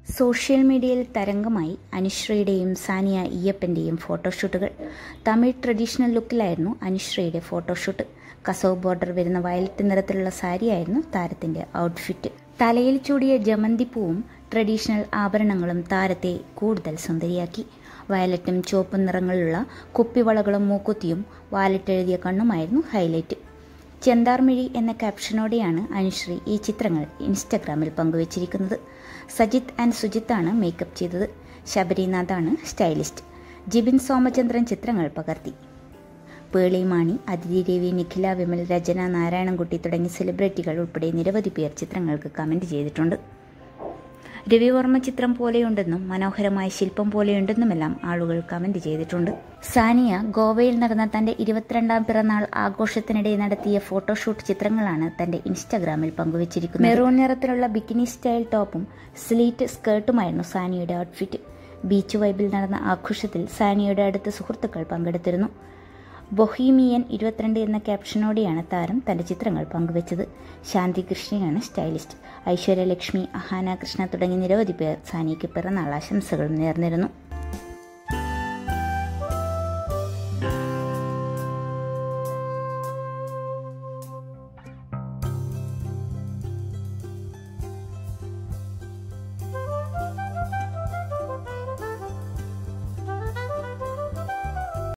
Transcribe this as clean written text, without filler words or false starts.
Social മീഡിയയിൽ തരംഗമായി അനുശ്രീയുടെയും സാനിയ ഇയ്യപ്പൻ്റെയും ഫോട്ടോഷൂട്ടുകൾ. തമിഴ് ട്രഡീഷണൽ ലുക്കിലായിരുന്നു അനുശ്രീയുടെ ഫോട്ടോഷൂട്ട്. കസവ് ബോർഡർ വരുന്ന വയലറ്റ് നിറത്തിലുള്ള സാരിയായിരുന്നു താരത്തിൻ്റെ ഔട്ട്ഫിറ്റ്. തലയിൽ ചൂടിയ ജമന്തിപ്പൂവും ട്രഡീഷണൽ ആഭരണങ്ങളും താരത്തെ കൂടുതൽ സുന്ദരിയാക്കി. വയലറ്റും ചുവപ്പും നിറങ്ങളിലുള്ള കുപ്പിവളകളും മൂക്കുത്തിയും വാലിട്ടെഴുതിയ കണ്ണുമായിരുന്നു ഹൈലൈറ്റ്. ചെന്താർമിഴി എന്ന ക്യാപ്ഷനോടെയാണ് അനുശ്രീ ഈ ചിത്രങ്ങൾ ഇൻസ്റ്റഗ്രാമിൽ പങ്കുവച്ചിരിക്കുന്നത്. സജിത്ത് ആൻഡ് സുജിത്താണ് മേക്കപ്പ് ചെയ്തത്. ശബരിനാഥാണ് സ്റ്റൈലിസ്റ്റ്. ജിബിൻ സോമചന്ദ്രൻ ചിത്രങ്ങൾ പകർത്തി. പേളി മാണി, അതിഥി രവി, നിഖില വിമൽ, രചന, നാരായണൻകുട്ടി തുടങ്ങിയ സെലിബ്രിറ്റികൾ ഉൾപ്പെടെ നിരവധി പേർ ചിത്രങ്ങൾക്ക് കമൻറ്റ് ചെയ്തിട്ടുണ്ട്. രവിവർമ്മ ചിത്രം പോലെയുണ്ടെന്നും മനോഹരമായ ശില്പം പോലെയുണ്ടെന്നുമെല്ലാം ആളുകൾ കമന്റ് ചെയ്തിട്ടുണ്ട്. സാനിയ ഗോവയിൽ നടന്ന തന്റെ 22ാം പിറന്നാൾ ആഘോഷത്തിനിടെ നടത്തിയ ഫോട്ടോഷൂട്ട് ചിത്രങ്ങളാണ് തന്റെ ഇൻസ്റ്റഗ്രാമിൽ പങ്കുവച്ചിരിക്കുന്നത്. മെറൂൺ നിറത്തിലുള്ള ബിക്കിനി സ്റ്റൈൽ ടോപ്പും സ്ലീറ്റ് സ്കേർട്ടുമായിരുന്നു സാനിയയുടെ ഔട്ട്ഫിറ്റ്. ബീച്ച് വൈബിൽ നടന്ന ആഘോഷത്തിൽ സാനിയയുടെ അടുത്ത സുഹൃത്തുക്കൾ പങ്കെടുത്തിരുന്നു. ബൊഹീമിയൻ 22 എന്ന ക്യാപ്ഷനോടെയാണ് താരം തന്റെ ചിത്രങ്ങൾ പങ്കുവച്ചത്. ശാന്തി കൃഷ്ണയാണ് സ്റ്റൈലിസ്റ്റ്. ഐശ്വര്യലക്ഷ്മി, അഹാന കൃഷ്ണ തുടങ്ങി നിരവധി പേർ സാനിയയ്ക്ക് പിറന്നാൾ ആശംസകൾ നേർന്നിരുന്നു.